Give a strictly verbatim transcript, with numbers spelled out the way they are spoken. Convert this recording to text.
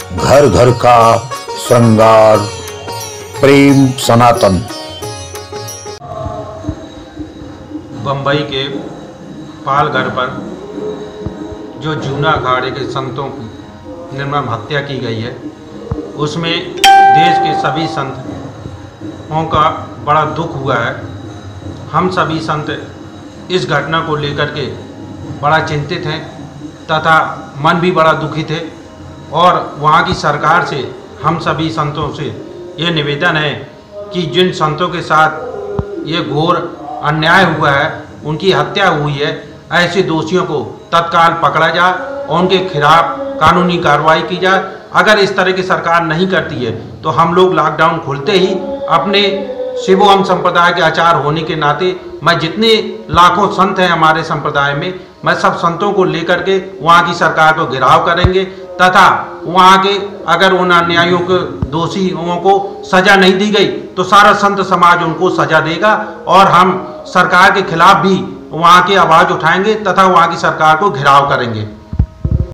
घर घर का श्रृंगार, प्रेम सनातन। बम्बई के पालघर पर जो जूना अखाड़े के संतों की निर्मम हत्या की गई है, उसमें देश के सभी संतों का बड़ा दुख हुआ है। हम सभी संत इस घटना को लेकर के बड़ा चिंतित हैं तथा मन भी बड़ा दुखित है, और वहाँ की सरकार से हम सभी संतों से ये निवेदन है कि जिन संतों के साथ ये घोर अन्याय हुआ है, उनकी हत्या हुई है, ऐसे दोषियों को तत्काल पकड़ा जाए और उनके खिलाफ कानूनी कार्रवाई की जाए। अगर इस तरह की सरकार नहीं करती है तो हम लोग लॉकडाउन खुलते ही अपने शिवोहम संप्रदाय के आचार्य होने के नाते मैं जितने लाखों संत हैं हमारे संप्रदाय में, मैं सब संतों को लेकर के वहाँ की सरकार को घेराव करेंगे तथा वहाँ के अगर उन अन्यायियों के दोषियों को सजा नहीं दी गई तो सारा संत समाज उनको सजा देगा, और हम सरकार के खिलाफ भी वहाँ की आवाज़ उठाएंगे तथा वहाँ की सरकार को घेराव करेंगे।